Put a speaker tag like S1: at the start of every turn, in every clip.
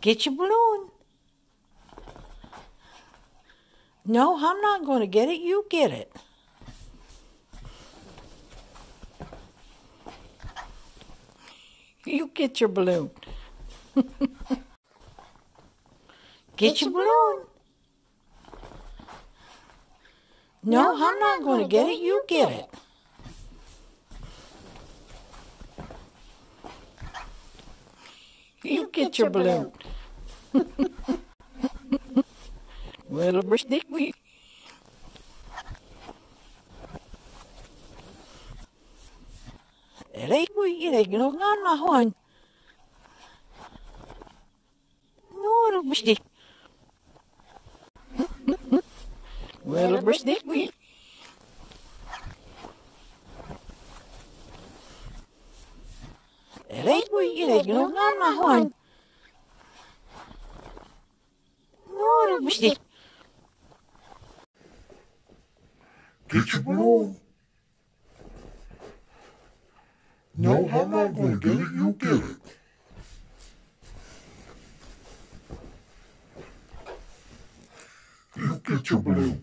S1: Get your balloon. No, I'm not going to get it. You get it. You get your balloon. Get your balloon. No, I'm not going to get it. You get it. You get your balloon. Well, stick we. It no na hoan. No, stick. Well, stick we. It no na hoan. No, stick.
S2: Get your balloon. No, I'm not going to get it. You get it. You get your balloon.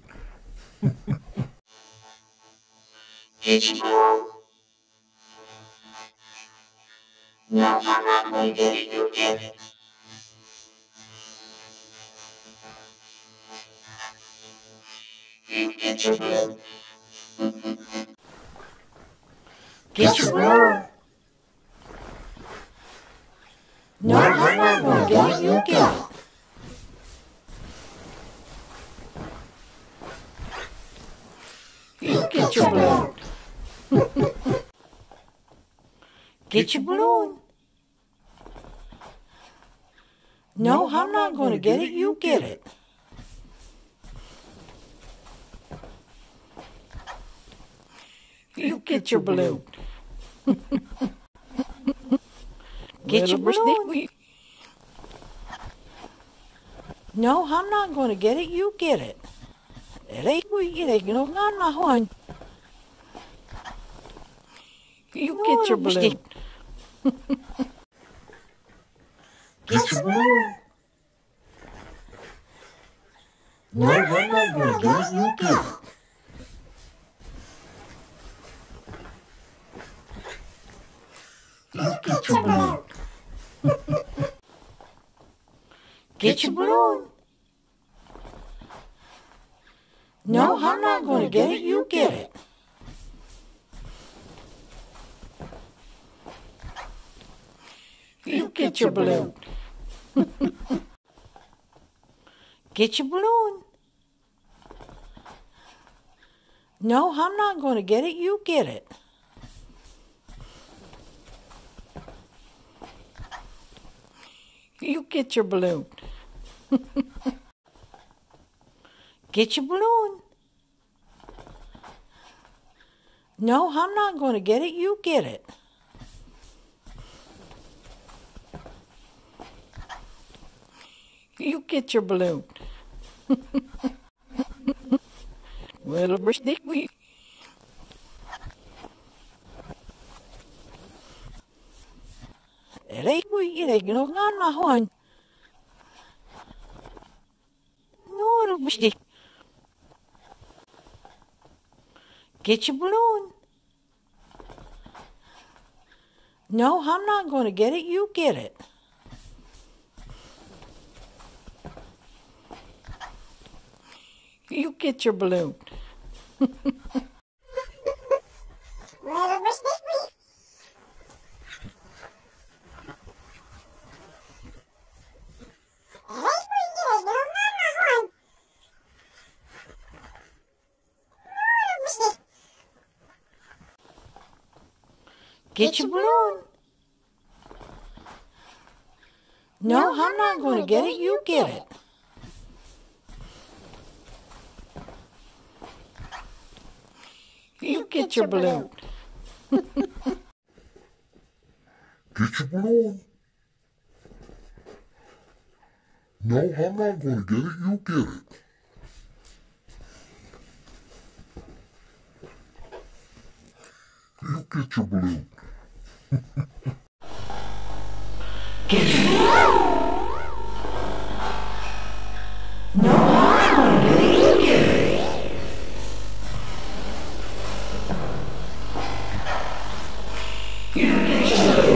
S3: Get your balloon. No, I'm not going to get it. You get it. You get your balloon.
S1: Get your balloon. No, I'm not going to get it. You get it. You get your balloon. Get your balloon. No, I'm not going to get it. You get it. You get your balloon. Get your balloon. No, I'm not going to get it. You get it. You get your balloon.
S2: Get your balloon. No, I'm not going to get it. You get it. You get your balloon.
S1: Get your balloon. No, I'm not going to get it. You get it. You get your balloon. Get your balloon. No, I'm not going to get it. You get it. You get your balloon. Get your balloon. No, I'm not going to get it. You get it. You get your balloon. Well, stick we. It no na hoan. No, stick. Get your balloon. No, I'm not going to get it. You get it. You get your balloon. Get your balloon. No, I'm not going to get it. You get it. You get your balloon.
S2: Get your balloon. No, I'm not going to get it. You get it. You get your balloon.
S1: Get your balloon.
S3: You get it.